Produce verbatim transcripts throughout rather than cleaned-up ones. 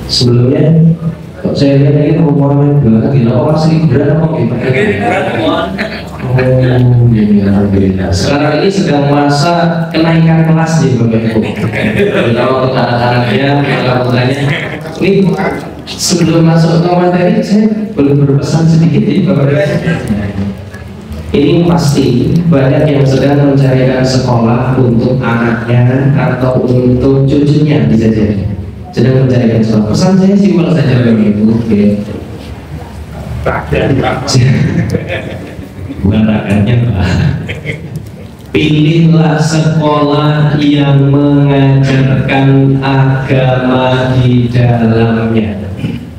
Sebelumnya kok saya lihat ini rumahnya gimana gila, oh masih berat apa gitu? Oh, ya alhamdulillah. Sekarang ini sedang masa kenaikan kelas di Bapak Ibu. Kalau untuk anak-anaknya, putra-putranya. Ini sebelum masuk ke materi, saya boleh berpesan sedikit ya Bapak Ibu. Ini pasti banyak yang sedang mencarikan sekolah untuk anaknya atau untuk cucunya bisa jadi. Sedang mencarikan sekolah. Pesan saya simpel saja Bapak Ibu. Oke. Bukan rakyatnya Pak. Pilihlah sekolah yang mengajarkan agama di dalamnya.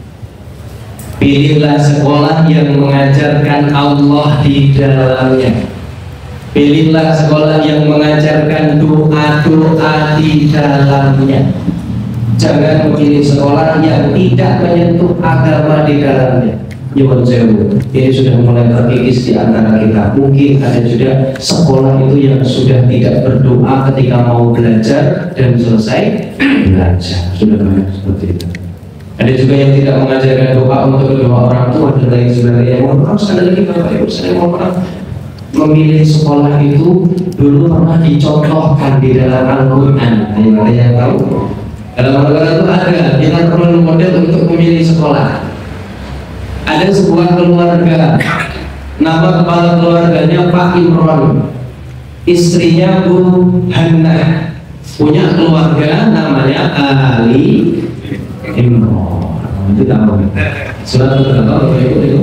Pilihlah sekolah yang mengajarkan Allah di dalamnya. Pilihlah sekolah yang mengajarkan doa-doa di dalamnya. Jangan memilih sekolah yang tidak menyentuh agama di dalamnya. Nyuwun sewu, ini sudah mulai terkikis di antara kita. Mungkin ada juga sekolah itu yang sudah tidak berdoa ketika mau belajar dan selesai belajar. Sudah banyak seperti itu. Ada juga yang tidak mengajarkan doa untuk kedua orang tua dan lain sebagainya. Mohon maaf sekali lagi Bapak Ibu, saya mohon maaf. Memilih sekolah itu dulu pernah dicontohkan di dalam Al-Quran. Ada yang tahu? Dalam Al-Quran itu ada kita perlu model untuk memilih sekolah. Ada sebuah keluarga, nama kepala keluarganya Pak Imron, istrinya Bu Hannah, punya keluarga namanya Ali Imron. Itu tahu? Surat berapa Bapak itu?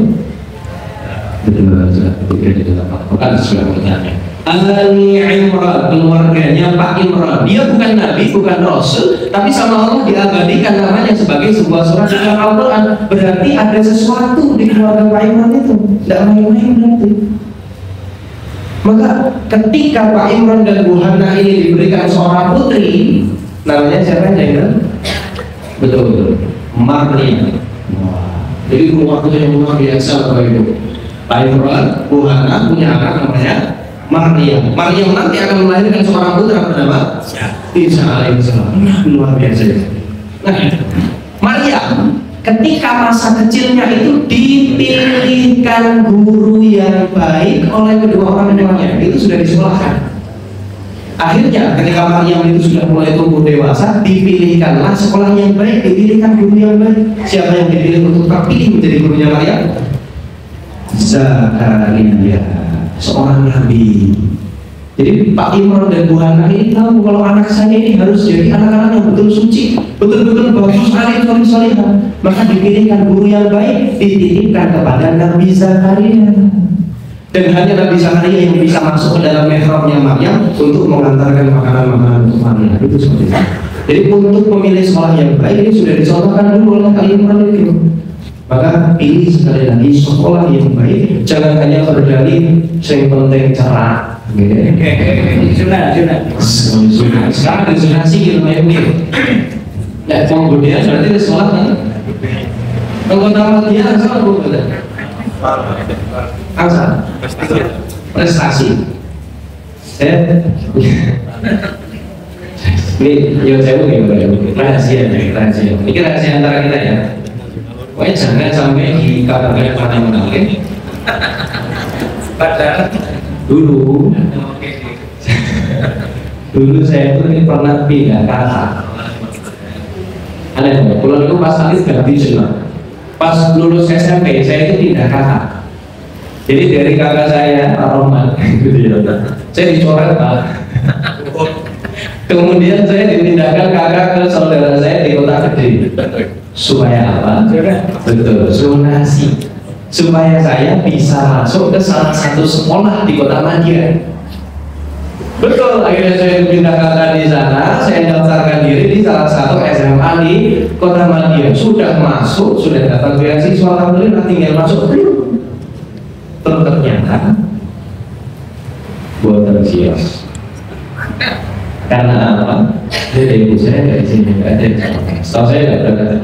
Betul, surat ketiga di dalam Al-Quran sudah bertanya. Ali Imran, keluarganya Pak Imran. Dia bukan nabi, bukan rasul, tapi sama Allah diabadikan namanya sebagai sebuah surat dalam Al-Quran. Berarti ada sesuatu di keluarga Pak Imran itu, tidak main-main berarti. Maka ketika Pak Imran dan Bu Hannah ini diberikan seorang putri, namanya siapa yang betul betul Maryam. Jadi keluarga yang luar biasa Bapak Ibu. Pak Imran, Bu Hannah punya anak namanya Maryam. Maryam nanti akan melahirkan seorang putra bernama Isa alaihissalam. Nah, luar biasa. Nah, Maryam ketika masa kecilnya itu dipilihkan guru yang baik oleh kedua orang tuanya. Itu sudah disekolahkan. Akhirnya ketika Maryam itu sudah mulai tumbuh dewasa, dipilihkanlah sekolah yang baik, dipilihkan guru yang baik. Siapa yang dipilih untuk terpilih menjadi gurunya Maryam? Zakaria, seorang nabi. Jadi Pak Imran dan Bu Hannah ini tahu kalau anak saya ini harus jadi anak-anak yang betul suci, betul-betul bagus, alim, soleh, solehah. Maka dipilihkan guru yang baik, dititipkan kepada Nabi Zakaria. Dan hanya Nabi Zakaria yang bisa masuk ke dalam mihrabnya Maryam untuk mengantarkan makanan-makanan untuk Maryam. Itu seperti itu. Jadi untuk memilih sekolah yang baik ini sudah dicontohkan dulu oleh Pak Imran itu. Maka pilih sekali lagi sekolah yang baik, jangan hanya berdalih yang penting cerah. Sudah, sudah. Sudah. Sekarang ada zonasi ilmu ilmu. Ya, kemudian berarti di sekolah kan? Anggota dia asal bukan? Asal. Prestasi. Saya. Ini yo saya mungkin rahasia, rahasia. Ini rahasia antara kita ya. Pokoknya jangan sampai dikabarkan mana-mana, oke? Padahal dulu, dulu saya itu pernah pindah kakak. Aneh, kalau itu pas alis ganti jenah. Pas lulus S M P saya itu pindah kakak. Jadi dari kakak saya Pak Roman, gitu ya, saya dicoret Pak. Kemudian saya dipindahkan kakak ke saudara saya di Kota Gede. Supaya apa? Betul, zonasi. Supaya saya bisa masuk ke salah satu sekolah di Kota Madiun. Betul, akhirnya saya pindah kakak di sana, saya daftarkan diri di salah satu S M A di Kota Madiun. Sudah masuk, sudah dapat beasiswa, alhamdulillah, tinggal masuk belum. Ternyata buat tersias. Karena apa? Jadi ibu saya dari sini nggak ada. Setahu saya nggak berangkat.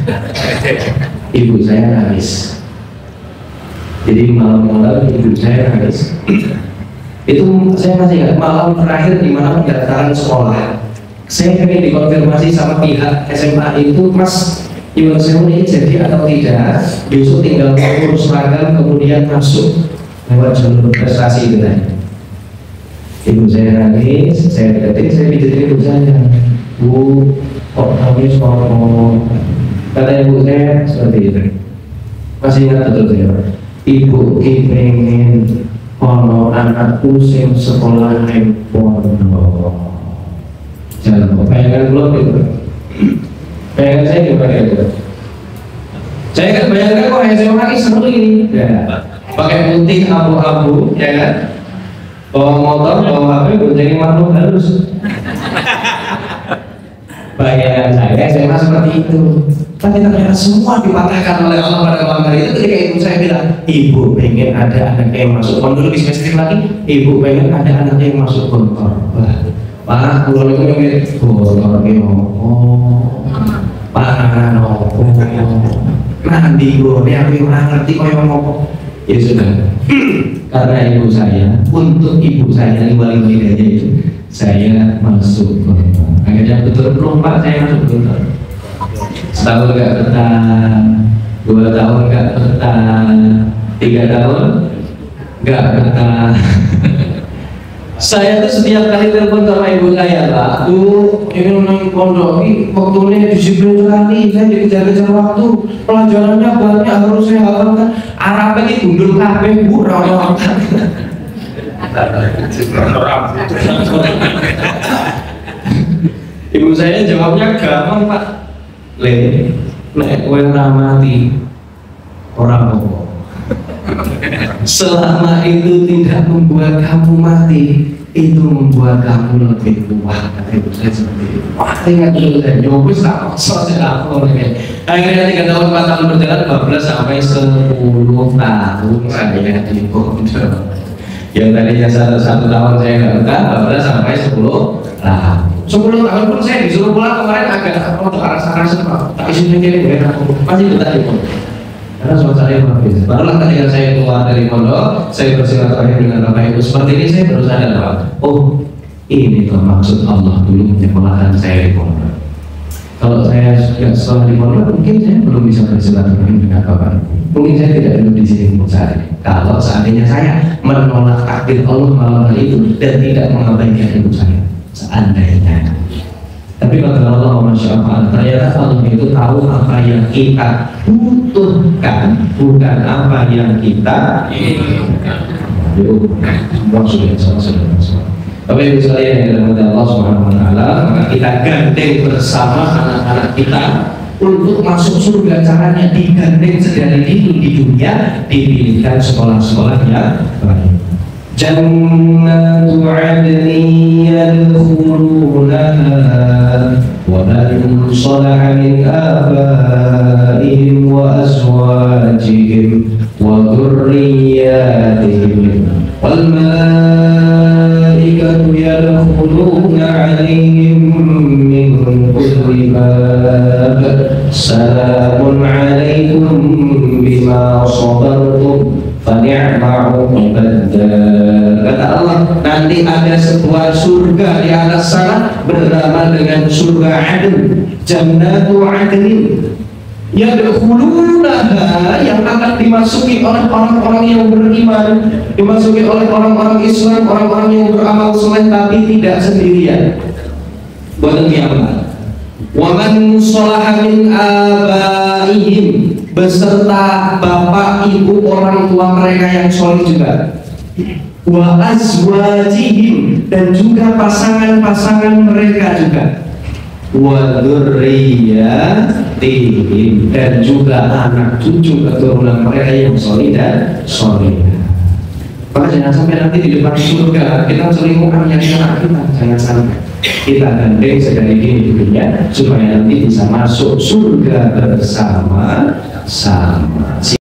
Ibu saya nangis. Jadi malam-malam ibu saya nangis. Itu saya masih ingat malam terakhir di mana pendaftaran sekolah. Saya ingin dikonfirmasi sama pihak S M A itu, Mas, Iwan Sewu ini jadi atau tidak, besok tinggal mengurus seragam kemudian masuk lewat jalur prestasi gitu. Ibu saya nangis, saya deketin, saya pijetin ibu saya. Bu, kok nangis ngomong? Kata ibu saya seperti itu. Masih ingat betul saya, ibu pengen ono anakku sing sekolah neng pondok. Jangan kok bayangan belum gitu. Bayangan saya gimana gitu. Saya kan bayangkan kok S M A ini seru ini. Ya, pakai putih abu-abu, ya kan? Bawa motor, bawa H P, menjadi makhluk halus. Bayangan saya S M A seperti itu. Tapi ternyata semua dipatahkan oleh Allah pada malam hari itu ketika ibu saya bilang, ibu pengen ada anak yang masuk pondok, lebih spesifik lagi, ibu pengen ada anak yang masuk pondok. Pak, kalau itu yang pondok ini oh, Pak, oh, nanti gue, ini aku yang ngerti kok yang ngomong. Ya sudah, karena ibu saya, untuk ibu saya yang paling bedanya itu, saya masuk pondok. Akhirnya betul belum Pak, saya masuk pondok. Setahun gak betah, dua tahun gak betah, tiga tahun gak betah. Saya tuh setiap kali telepon sama ibu saya, Pak, tuh ini nonton pondok ini waktunya disiplin sekali, saya jadi kejar-kejar waktu, pelajarannya banyak harus saya hafalkan. Arabnya ini gundul kabeh bu, rawat. Ibu saya jawabnya gampang Pak. Le, nek kowe ora mati ora apa-apa. Selama itu tidak membuat kamu mati, itu membuat kamu lebih kuat. Itu saya seperti itu. Wah, ingat dulu saya nyobus tak selesai aku. Akhirnya tiga tahun empat tahun berjalan, dua belas sampai sepuluh tahun saya di pondok. Yang tadinya satu, satu tahun saya nggak betah, dua belas sampai sepuluh tahun. Sepuluh tahun pun saya disuruh pulang kemarin agak untuk rasa-rasa tak isi mikirin ya aku masih betah di pondok karena suasana yang luar biasa. Barulah ketika saya keluar dari pondok, saya bersilaturahmi dengan Bapak Ibu seperti ini, saya baru sadar Pak, oh ini tuh maksud Allah dulu menyekolahkan saya di pondok. Kalau saya sudah sekolah di pondok, mungkin saya belum bisa bersilaturahmi dengan Bapak Ibu. Mungkin saya tidak duduk di sini untuk saya. Kalau seandainya saya menolak takdir Allah malam hari itu dan tidak mengabaikan ibu saya. Seandainya, tapi kata Allah, masya Allah, ternyata Allah itu tahu apa yang kita butuhkan, bukan apa yang kita inginkan. Yuk, maksudnya sama saudara. Bapak Ibu sekalian yang dirahmati Allah Subhanahu Wa Taala, maka kita gandeng bersama anak-anak kita untuk masuk surga. Caranya digandeng sedari dini di dunia, dipilihkan sekolah-sekolah yang baik. Jannatu adni yadkhulunaha wa man salaha min abaihim wa azwajihim wa dhurriyyatihim wal malaikatu yadkhuluna 'alaihim min kulli bab salamun 'alaikum bima sabartum fa ni'ma 'uqbad. Kata Allah, nanti ada sebuah surga di atas sana bernama dengan surga Aden, Jannatu Adnin yadkhulunaha, yang akan dimasuki oleh orang-orang yang beriman, dimasuki oleh orang-orang Islam, orang-orang yang beramal soleh, tapi tidak sendirian. Buat kiamat. Wa man sholaha min abaihim, beserta bapak ibu orang tua mereka yang soleh juga. Wa azwajihim, dan juga pasangan-pasangan mereka juga. Wa dzurriyyatihim, dan juga anak cucu keturunan mereka yang soleh dan solehah. Maka jangan sampai nanti di depan surga kita selingkuhan yang anak kita, jangan sampai. Kita gandeng sedari dini di dunia supaya nanti bisa masuk surga bersama-sama.